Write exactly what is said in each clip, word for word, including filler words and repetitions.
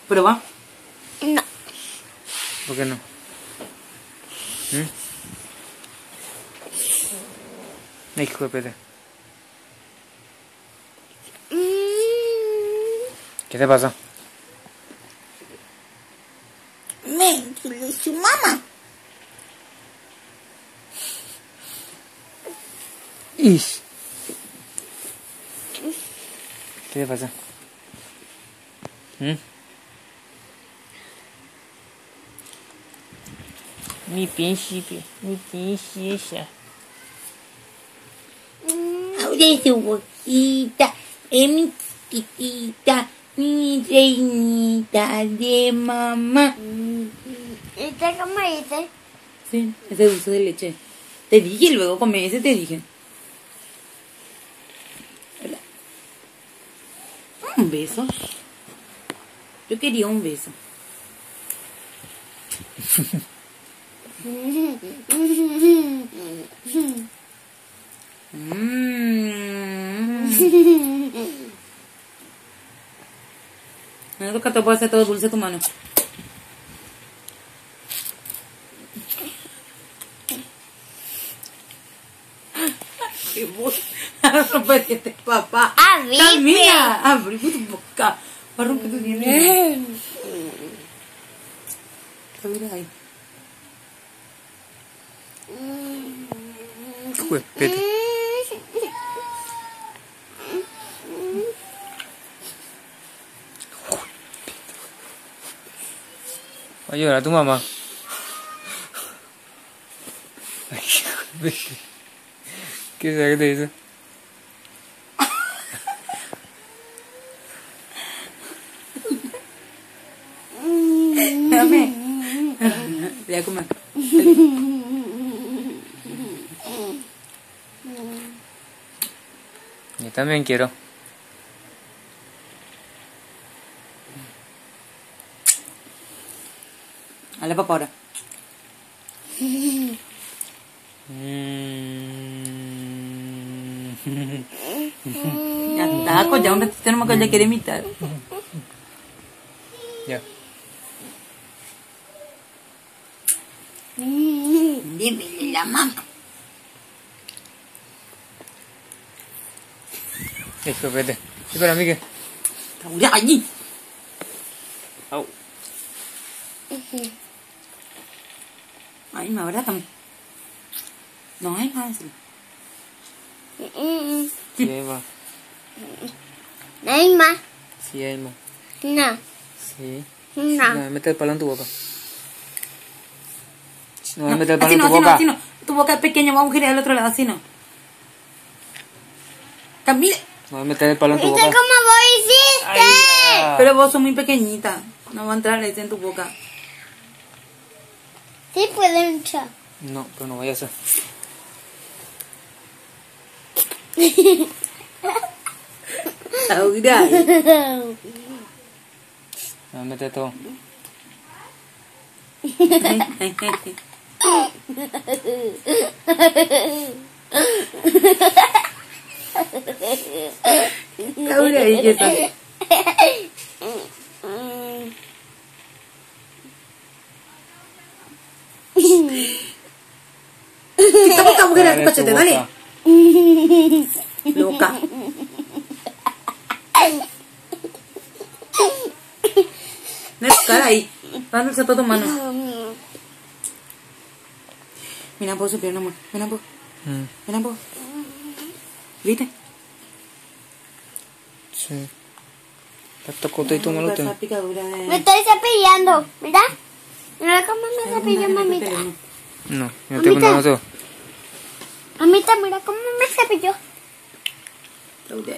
¿Prueba? No. ¿Por qué no? ¿Mm? Hijo de pete. Mm. ¿Qué te pasa? Me, ¿qué le hizo mamá? Ish. ¿Qué te pasa? ¿Mm? Mi príncipe, mi princesa. Abre su boquita, es mi chiquitita, mi reinita de mamá. ¿Esta cómo dice? Sí, ese dulce de leche. Te dije, luego come ese, te dije. Hola. Un beso. Yo quería un beso. Mmm. No es que te puede hacer todo dulce tu mano. Qué voz. Ahora rompete, papá. Abrí, Camila, abrí tu boca. Va a romper tu dientes. Mira ahí. Hijo de pete. Va a llorar tu mamá. Ay, hijo de pete. ¿Qué será que te dice? Dame. Voy a comer. Yo también quiero. Dale papá ahora. Mm. Ya está, pues ya un ratito nomás que ella quiere imitar. Ya. Dime la mamá. Hijo de pete. ¿Y para mí qué? Ahora allí. Au. Ay, me abraza. No hay más. Sí, hay más. ¿No hay más? Sí, hay más. No. Sí. No. No, mete el palo en tu boca. No, no mete el palo Así en no, tu así no, boca. así no. Tu boca es pequeña, vamos a girar al otro lado, así no. Camila. No, mete el palo en tu ¿Viste boca. cómo vos hiciste? Ay, ya. Pero vos sos muy pequeñita. No va a entrar ese en tu boca. Sí puede entrar. No, pero no vaya a ser. Ahora. No, mete todo. Ahora ahí que está. Quita boca, mujer, a tu cachete, dale. Loca. No es cara ahí. Dándose a tu mano. Mira vos, su pierna, amor. Mira vos. Mm. Mira vos. ¿Viste? Sí. Está cotito malo Esa tengo. picadura de... Me estoy cepillando. Mira. Mira cómo me cepillo, mamita. No, yo estoy poniendo todo. Mamita, mira cómo me cepillo. Ahora.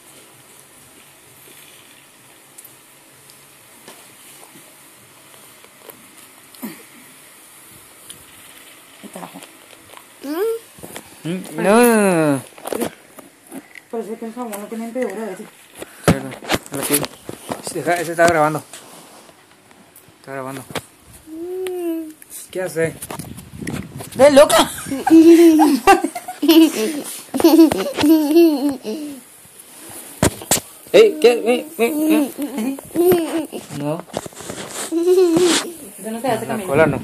Mm. Mm, No, no, no. Parece que el jabón lo tienen peor a veces. Perdón, lo quiero. Deja, ese está grabando. Está grabando. ¿Qué hace? ¡Ves, loca! ¡Ey! ¿Qué? ¡Eh! ¡Eh! eh. No, Eso no se hace la camino. cola no.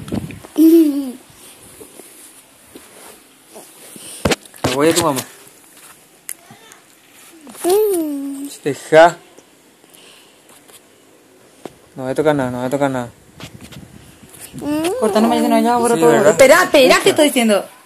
La voy a tu mamá. Deja. No voy a tocar nada, no voy a tocar nada. Corta nomás, no, ya borro Sí, todo. ¿verdad? Espera, espera, te estoy diciendo.